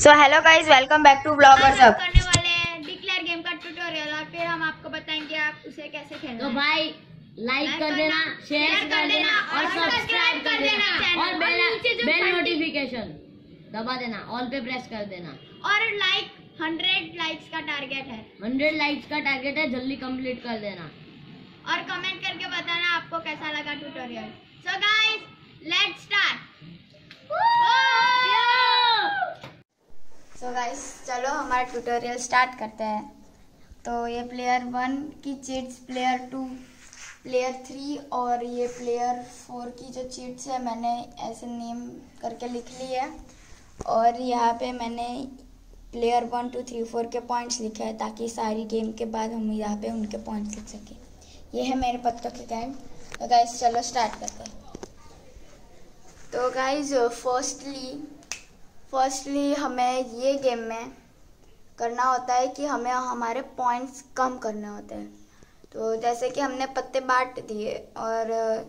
So hello guys, welcome back to bloggers हम अब। करने वाले हैं डिक्लेयर गेम का ट्यूटोरियल और फिर हम आपको बताएंगे आप उसे कैसे खेलना तो है। भाई लाइक कर देना, शेयर कर देना और सब्सक्राइब कर देना और बेल नोटिफिकेशन दबा देना, ऑल पे प्रेस कर देना। और 100 लाइक्स का टारगेट है 100 लाइक्स का टारगेट है, जल्दी कंप्लीट कर देना और कमेंट करके बताना आपको कैसा लगा tutorial. So guys let's start. So guys चलो हमारा ट्यूटोरियल स्टार्ट करते हैं। तो ये प्लेयर 1 की चीट्स, प्लेयर 2, प्लेयर 3 और ये प्लेयर 4 की जो चीट्स है मैंने ऐसे नेम करके लिख ली है। और यहाँ पे मैंने प्लेयर 1 2 3 4 के पॉइंट्स लिखे हैं ताकि सारी गेम के बाद हम यहाँ पे उनके पॉइंट्स लिख सकें। ये है मेरे पत्तों के गाइड। तो गाइस चलो स्टार्ट करते हैं। तो गाइस फर्स्टली हमें ये गेम में करना होता है कि हमें हमारे पॉइंट्स कम करने होते हैं। तो जैसे कि हमने पत्ते बांट दिए और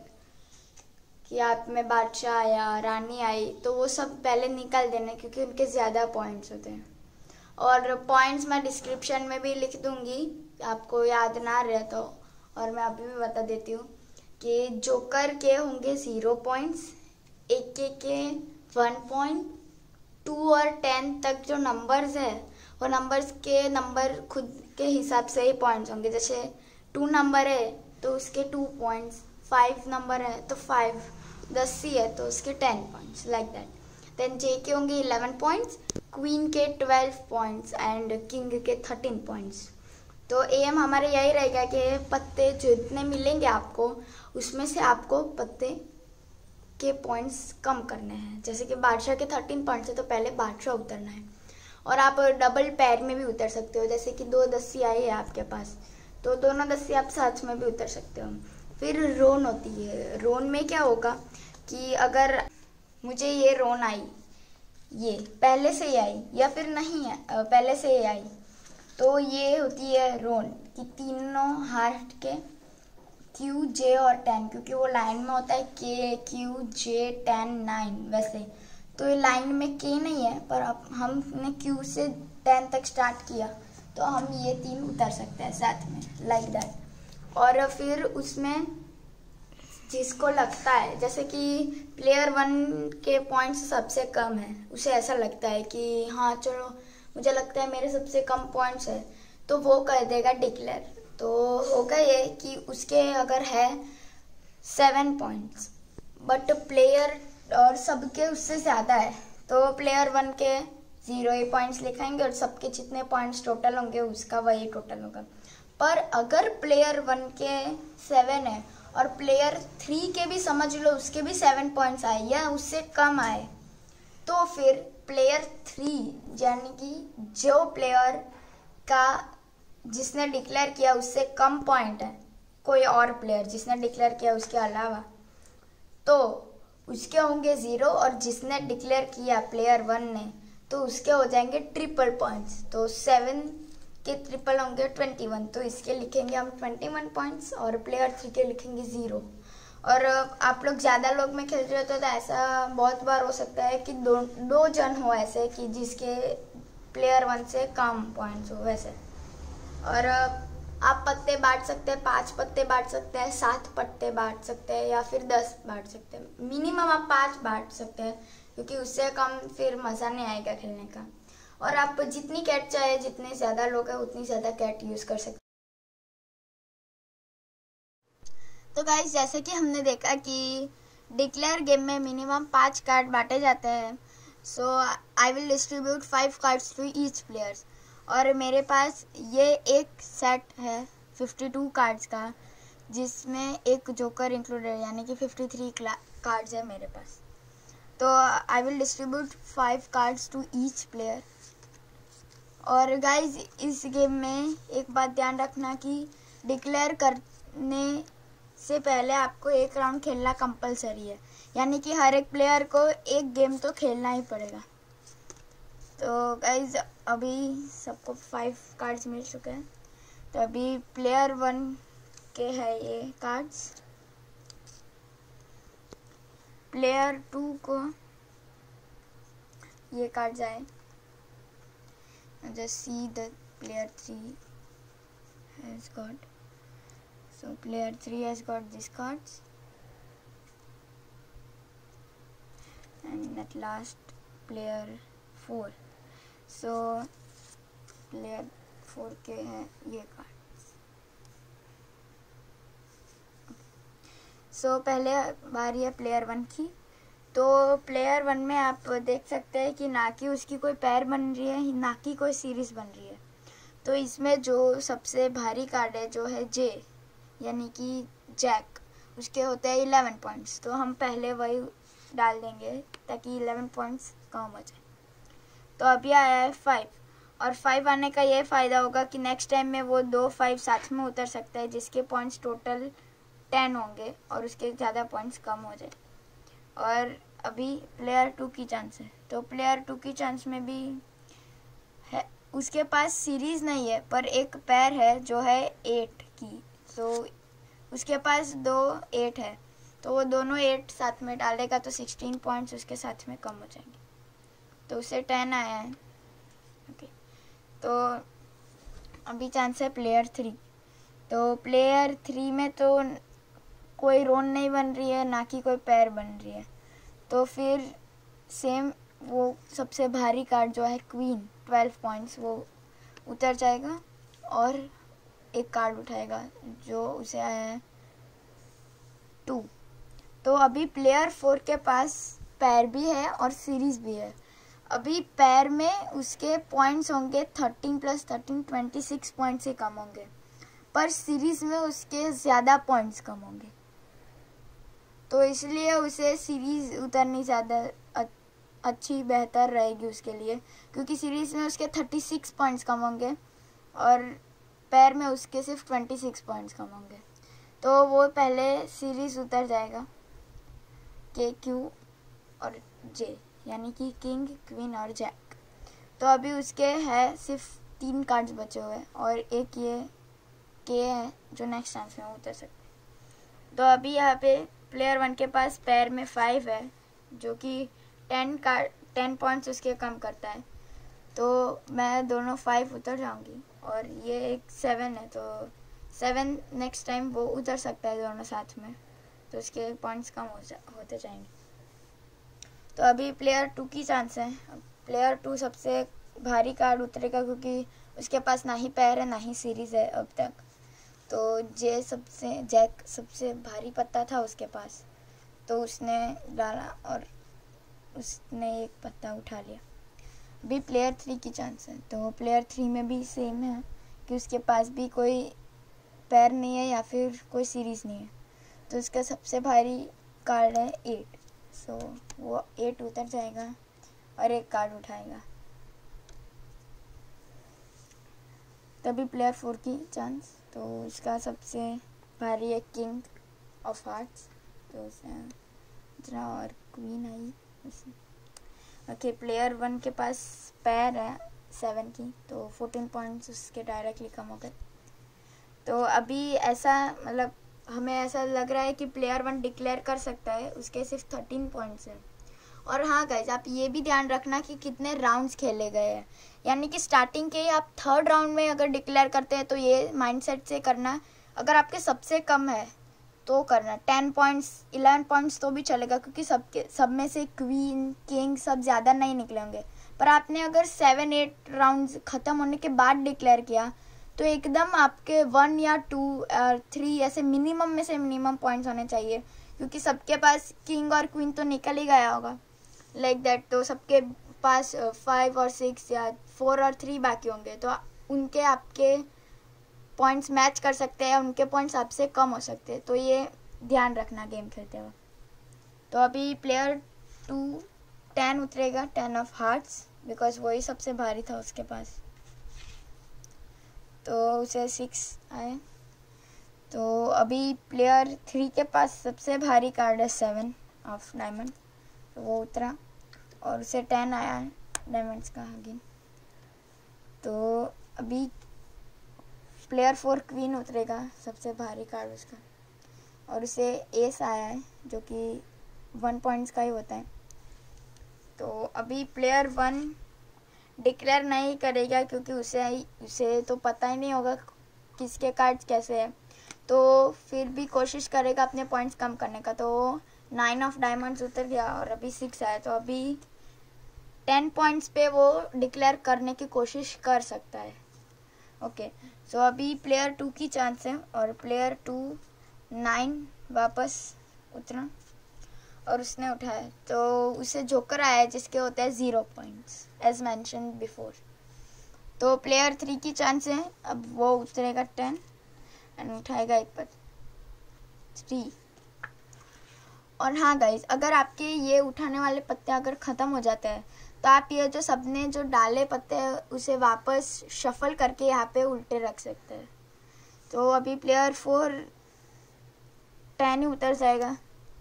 कि आप में बादशाह आया, रानी आई, तो वो सब पहले निकाल देना क्योंकि उनके ज़्यादा पॉइंट्स होते हैं। और पॉइंट्स मैं डिस्क्रिप्शन में भी लिख दूँगी, आपको याद ना रहे तो। और मैं अभी भी बता देती हूँ कि जोकर के होंगे 0 पॉइंट्स, एक के 1 पॉइंट, 2 और 10 तक जो नंबर्स है वो नंबर खुद के हिसाब से ही पॉइंट्स होंगे। जैसे 2 नंबर है तो उसके 2 पॉइंट्स, 5 नंबर है तो 5, 10 है तो उसके 10 points, like that. Then J K होंगे 11 पॉइंट्स, क्वीन के 12 पॉइंट्स एंड किंग के 13 पॉइंट्स। तो एम हमारे यही रहेगा कि पत्ते जितने मिलेंगे आपको उसमें से आपको पत्ते के पॉइंट्स कम करने हैं। जैसे कि बादशाह के 13 पॉइंट्स है तो पहले बादशाह उतरना है। और आप डबल पैर में भी उतर सकते हो, जैसे कि 2 दस्सी आई है आपके पास तो दोनों दस्सी आप साथ में भी उतर सकते हो। फिर रोन होती है। रोन में क्या होगा कि अगर मुझे ये रोन आई, ये पहले से ही आई या फिर नहीं है पहले से ही आई, तो ये होती है रोन कि तीनों हार्ट के Q, J और 10, क्योंकि वो लाइन में होता है K, Q, J, 10, 9 वैसे। तो ये लाइन में K नहीं है पर अब हमने Q से 10 तक स्टार्ट किया तो हम ये 3 उतर सकते हैं साथ में, लाइक दैट। और फिर उसमें जिसको लगता है, जैसे कि प्लेयर 1 के पॉइंट्स सबसे कम है, उसे ऐसा लगता है कि हाँ चलो मुझे लगता है मेरे सबसे कम पॉइंट्स है, तो वो कर देगा डिक्लेयर। तो होगा ये कि उसके अगर है 7 पॉइंट्स बट प्लेयर और सबके उससे ज़्यादा है तो प्लेयर 1 के 0 ही पॉइंट्स लिखाएंगे और सबके जितने पॉइंट्स टोटल होंगे उसका वही टोटल होगा। पर अगर प्लेयर 1 के 7 है और प्लेयर 3 के भी समझ लो उसके भी 7 पॉइंट्स आए या उससे कम आए, तो फिर प्लेयर 3 यानी कि जो प्लेयर का जिसने डिक्लेयर किया उससे कम पॉइंट है, कोई और प्लेयर जिसने डिक्लेयर किया उसके अलावा, तो उसके होंगे 0। और जिसने डिक्लेयर किया प्लेयर 1 ने तो उसके हो जाएंगे ट्रिपल पॉइंट्स। तो 7 के ट्रिपल होंगे 21, तो इसके लिखेंगे हम 21 पॉइंट्स और प्लेयर 3 के लिखेंगे 0। और आप लोग ज़्यादा लोग में खेल रहे होते तो ऐसा बहुत बार हो सकता है कि दो जन हो ऐसे कि जिसके प्लेयर 1 से कम पॉइंट्स हो वैसे। और आप पत्ते बांट सकते हैं, 5 पत्ते बांट सकते हैं, 7 पत्ते बांट सकते हैं या फिर 10 बांट सकते हैं। मिनिमम आप 5 बांट सकते हैं क्योंकि उससे कम फिर मज़ा नहीं आएगा खेलने का। और आप जितनी कैट चाहे, जितने ज़्यादा लोग हैं उतनी ज़्यादा कैट यूज़ कर सकते हैं। तो गाइस जैसे कि हमने देखा कि डिक्लेयर गेम में मिनिमम 5 कार्ड बांटे जाते हैं। So I will distribute 5 cards to each players. और मेरे पास ये एक सेट है 52 कार्ड्स का जिसमें एक जोकर इंक्लूडेड है, यानी कि 53 कार्ड्स है मेरे पास। तो I will distribute 5 cards to each player. और गाइज इस गेम में एक बात ध्यान रखना कि डिक्लेयर करने से पहले आपको एक राउंड खेलना कंपलसरी है, यानी कि हर एक प्लेयर को एक गेम तो खेलना ही पड़ेगा। तो गाइज अभी सबको 5 कार्ड्स मिल चुके हैं। तो अभी प्लेयर 1 के है ये कार्ड्स, प्लेयर 2 को ये कार्ड्स आए just see the player 3 has got. So player 3 has got these cards, and at last player 4. So player 4 के हैं ये कार्ड्स. सो पहले बारी है प्लेयर 1 की. तो प्लेयर 1 में आप देख सकते हैं कि ना कि उसकी कोई पैर बन रही है, ना कि कोई सीरीज बन रही है. तो इसमें जो सबसे भारी कार्ड है जो है जे, यानी कि जैक, उसके होते हैं 11 पॉइंट्स. तो हम पहले वही डाल देंगे ताकि 11 पॉइंट्स कम हो जाए. तो अभी आया है 5, और 5 आने का ये फ़ायदा होगा कि नेक्स्ट टाइम में वो 2 5 साथ में उतर सकता है, जिसके पॉइंट्स टोटल 10 होंगे और उसके ज़्यादा पॉइंट्स कम हो जाए. और अभी प्लेयर 2 की चांस है. तो प्लेयर 2 की चांस में भी है, उसके पास सीरीज़ नहीं है पर एक पैर है जो है 8 की. तो उसके पास 2 8 है, तो वो दोनों 8 साथ में डालेगा तो 16 पॉइंट्स उसके साथ में कम हो जाएंगे. तो उसे 10 आया है. ओके, तो अभी चांस है प्लेयर 3. तो प्लेयर 3 में तो कोई रोन नहीं बन रही है, ना कि कोई पैर बन रही है. तो फिर सेम वो सबसे भारी कार्ड जो है क्वीन 12 पॉइंट्स, वो उतर जाएगा और एक कार्ड उठाएगा जो उसे आया है 2. तो अभी प्लेयर 4 के पास पैर भी है और सीरीज भी है. अभी पैर में उसके पॉइंट्स होंगे 13 + 13 26 पॉइंट्स से कम होंगे, पर सीरीज में उसके ज़्यादा पॉइंट्स कम होंगे. तो इसलिए उसे सीरीज उतरनी ज़्यादा अच्छी बेहतर रहेगी उसके लिए, क्योंकि सीरीज में उसके 36 पॉइंट्स कम होंगे और पैर में उसके सिर्फ 26 पॉइंट्स कम होंगे. तो वो पहले सीरीज उतर जाएगा के क्यू और जे, यानी कि किंग क्वीन और जैक. तो अभी उसके है सिर्फ 3 कार्ड्स बचे हुए और एक ये के है जो नेक्स्ट चांस में उतर सकते. तो अभी यहाँ पे प्लेयर 1 के पास पैर में 5 है जो कि 10 पॉइंट्स उसके कम करता है. तो मैं दोनों 5 उतर जाऊंगी और ये एक 7 है, तो 7 नेक्स्ट टाइम वो उतर सकता है दोनों साथ में, तो उसके पॉइंट्स कम होते जाएंगे. तो अभी प्लेयर 2 की चांस है. प्लेयर 2 सबसे भारी कार्ड उतरेगा क्योंकि उसके पास ना ही पैर है ना ही सीरीज है अब तक. तो जैक सबसे भारी पत्ता था उसके पास, तो उसने डाला और उसने एक पत्ता उठा लिया. अभी प्लेयर 3 की चांस है. तो प्लेयर 3 में भी सेम है कि उसके पास भी कोई पैर नहीं है या फिर कोई सीरीज नहीं है. तो उसका सबसे भारी कार्ड है 8. सो वो 8 उतर जाएगा और एक कार्ड उठाएगा. तभी प्लेयर 4 की चांस. तो उसका सबसे भारी है किंग ऑफ हार्ट्स, तो उसे और क्वीन आई उसे. ओके, प्लेयर 1 के पास पैर है 7 की, तो 14 पॉइंट्स उसके डायरेक्टली कम हो गए. तो अभी ऐसा मतलब हमें ऐसा लग रहा है कि प्लेयर 1 डिक्लेयर कर सकता है, उसके सिर्फ 13 पॉइंट्स हैं. और हाँ गाइज, आप ये भी ध्यान रखना कि कितने राउंड्स खेले गए हैं, यानी कि स्टार्टिंग के आप 3rd राउंड में अगर डिक्लेयर करते हैं तो ये माइंडसेट से करना. अगर आपके सबसे कम है तो करना 10 पॉइंट्स 11 पॉइंट्स तो भी चलेगा, क्योंकि सब में से क्वीन किंग सब ज़्यादा नहीं निकले होंगे. पर आपने अगर 7-8 राउंड्स ख़त्म होने के बाद डिक्लेयर किया तो एकदम आपके 1 या 2 और 3 ऐसे मिनिमम में से मिनिमम पॉइंट्स होने चाहिए, क्योंकि सबके पास किंग और क्वीन तो निकल ही गया होगा लाइक दैट. तो सबके पास 5 और 6 या 4 और 3 बाकी होंगे, तो उनके आपके पॉइंट्स मैच कर सकते हैं, उनके पॉइंट्स आपसे कम हो सकते हैं. तो ये ध्यान रखना गेम खेलते वक्त. तो अभी प्लेयर 2 10 उतरेगा, 10 ऑफ हार्ट्स, बिकॉज वही सबसे भारी था उसके पास. तो उसे 6 आए. तो अभी प्लेयर 3 के पास सबसे भारी कार्ड है 7 ऑफ डायमंड, तो वो उतरा और उसे 10 आया है डायमंड्स का अगेन. तो अभी प्लेयर 4 क्वीन उतरेगा, सबसे भारी कार्ड उसका, और उसे एस आया है जो कि 1 पॉइंट्स का ही होता है. तो अभी प्लेयर 1 डिक्लेयर नहीं करेगा क्योंकि उसे तो पता ही नहीं होगा किसके कार्ड्स कैसे है, तो फिर भी कोशिश करेगा अपने पॉइंट्स कम करने का। तो 9 ऑफ डायमंड्स उतर गया और अभी 6 आया, तो अभी 10 पॉइंट्स पे वो डिक्लेयर करने की कोशिश कर सकता है। ओके, सो अभी प्लेयर 2 की चांस है और प्लेयर 2 9 वापस उतरा और उसने उठाया, तो उसे जोकर आया है जिसके होते हैं 0 पॉइंट्स एज मैंशन बिफोर। तो प्लेयर 3 की चांस है, अब वो उतरेगा 10 एंड उठाएगा एक पर 3। और हाँ गाइज, अगर आपके ये उठाने वाले पत्ते अगर ख़त्म हो जाते हैं तो आप ये जो सबने जो डाले पत्ते हैं उसे वापस शफल करके यहाँ पे उल्टे रख सकते हैं। तो अभी प्लेयर 4 10 ही उतर जाएगा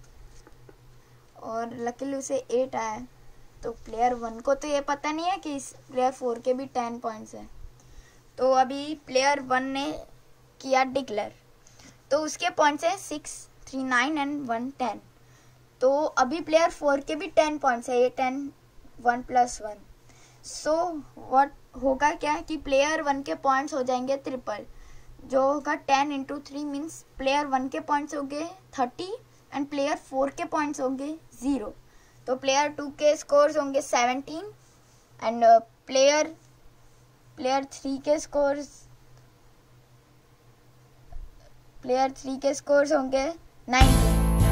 और लकीली उसे 8 आया। तो प्लेयर 1 को तो ये पता नहीं है कि इस प्लेयर 4 के भी 10 पॉइंट्स हैं। तो अभी प्लेयर 1 ने किया डिक्लेयर, तो उसके पॉइंट्स हैं 6 3 9 एंड 1 10। तो अभी प्लेयर 4 के भी 10 पॉइंट्स है, ये 10 1 + 1। सो व्हाट होगा क्या कि प्लेयर 1 के पॉइंट्स हो जाएंगे ट्रिपल, जो होगा 10 × 3 मीन्स प्लेयर 1 के पॉइंट्स होंगे 30 एंड प्लेयर 4 के पॉइंट्स होंगे 0। तो प्लेयर 2 के स्कोर्स होंगे 17 एंड प्लेयर 3 के स्कोर्स होंगे 19।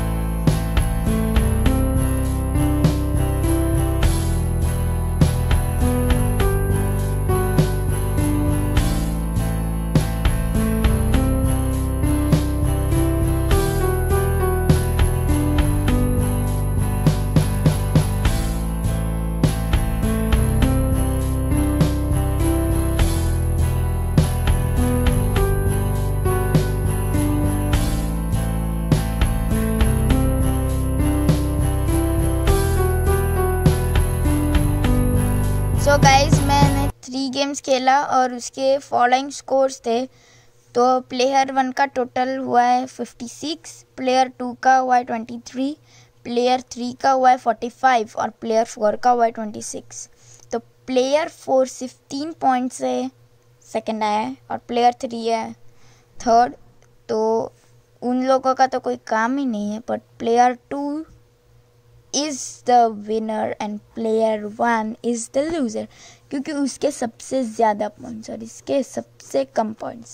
सो गाइज, मैंने 3 गेम्स खेला और उसके फॉलोइंग स्कोर्स थे। तो प्लेयर 1 का टोटल हुआ है 56, प्लेयर 2 का हुआ है 23, प्लेयर 3 का हुआ है 45 और प्लेयर 4 का हुआ है 26। तो प्लेयर 4 15 पॉइंट से सेकंड आया है और प्लेयर 3 है थर्ड। तो उन लोगों का तो कोई काम ही नहीं है, but player 2 is the winner and player 1 is the loser, क्योंकि उसके सबसे ज़्यादा पॉइंट्स और इसके सबसे कम पॉइंट्स।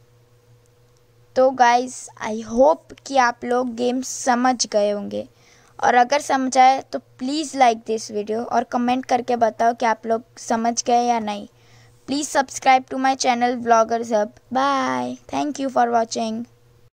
तो गाइस, आई होप कि आप लोग गेम समझ गए होंगे, और अगर समझ आए तो प्लीज़ लाइक दिस वीडियो और कमेंट करके बताओ कि आप लोग समझ गए या नहीं। Please subscribe to my channel vloggers hub. Bye, thank you for watching.